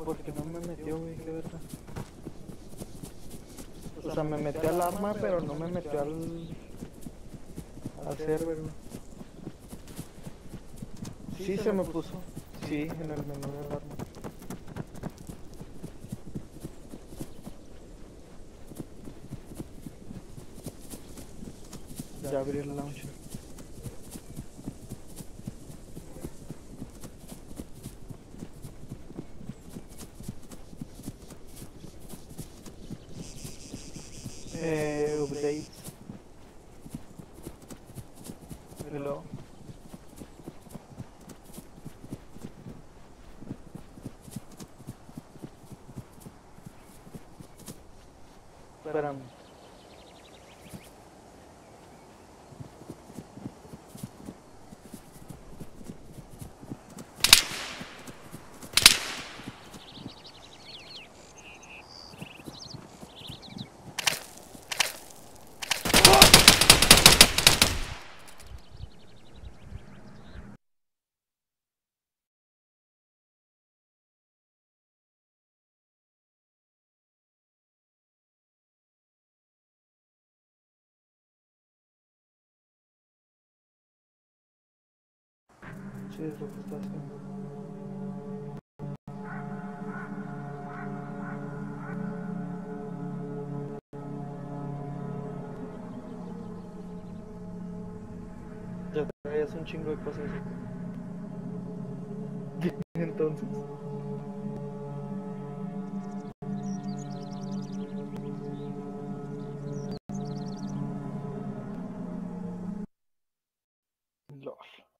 porque no me metió, güey, qué verdad. O sea, me metió al arma, pero no me metió al server, güey. Sí se me puso. Sí, en el menú del arma. Ya abrí el launcher. Updates. Hello. Espérame. Sí, es lo que está haciendo. Ya traías un chingo de cosas. Entonces. LOL.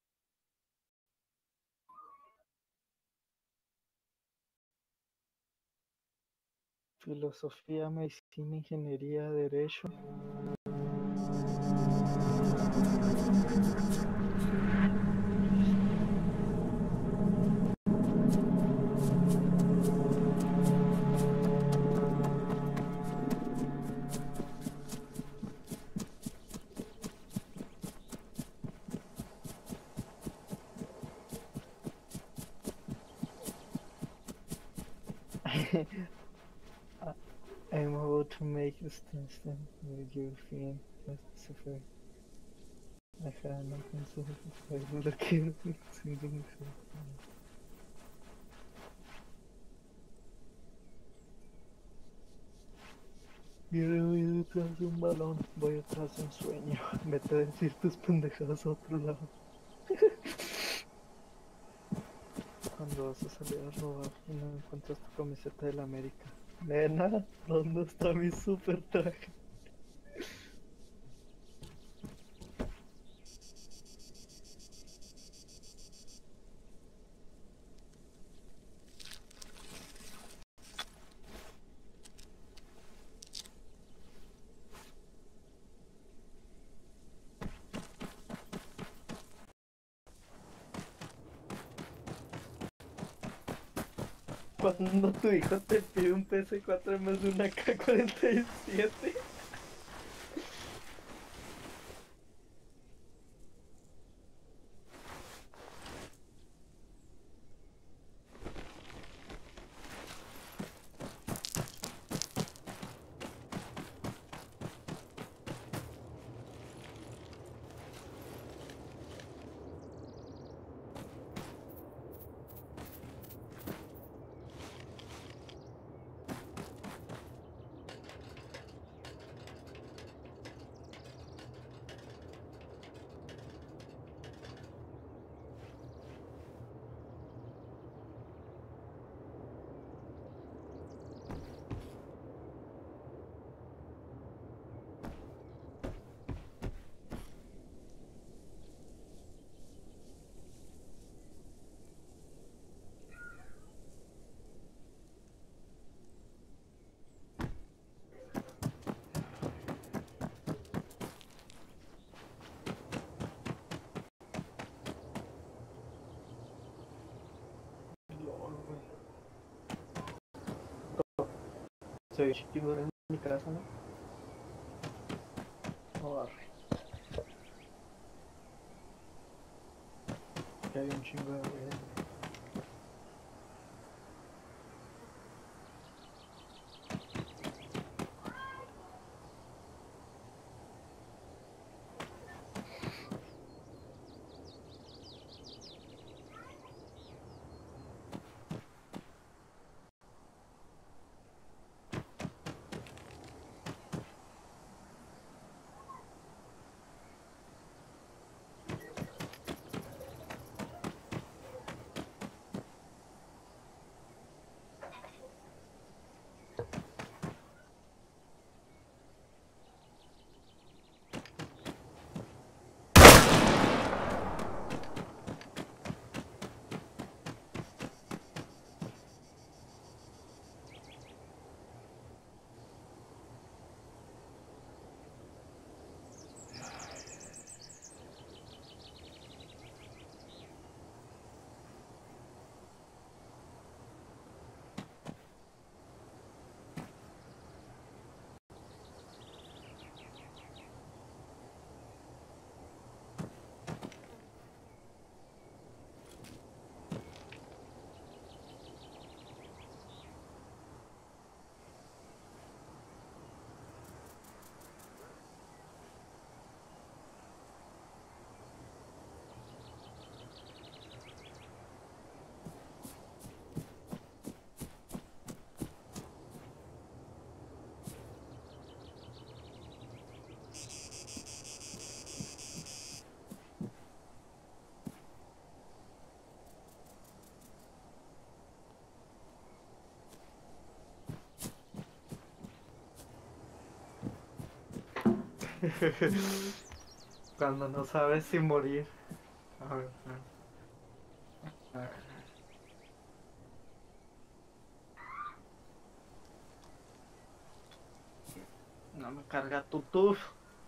Filosofía, medicina, ingeniería, derecho. I'm about to make a stand with your friend. That's a fair. I have nothing to say. Look at single. Voy detrás de un balón, voy detrás de un sueño. Vete a decir tus pendejadas a otro lado. Cuando vas a salir a robar y no encuentras tu camiseta de la América. Nena, ¿dónde está mi super traje? Cuando tu hijo te pide un PS4 en vez de una K-47. Soy chiquito en mi casa, ¿no? No arre. Que hay un chingo de ruido. Cuando no sabes si morir. A ver, a ver. No me carga tu tuf.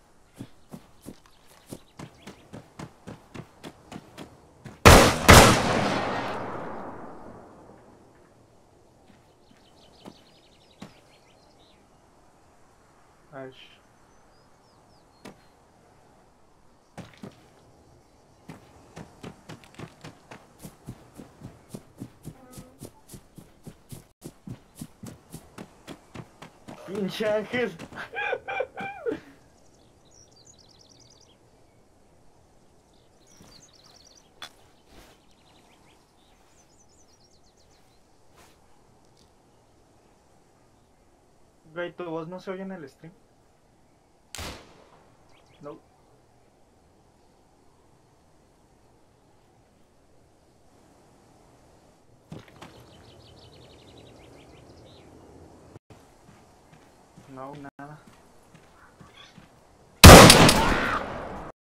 Ay. Pinche Ángel. Güey, tu voz no se oye en el stream. No. No, nada.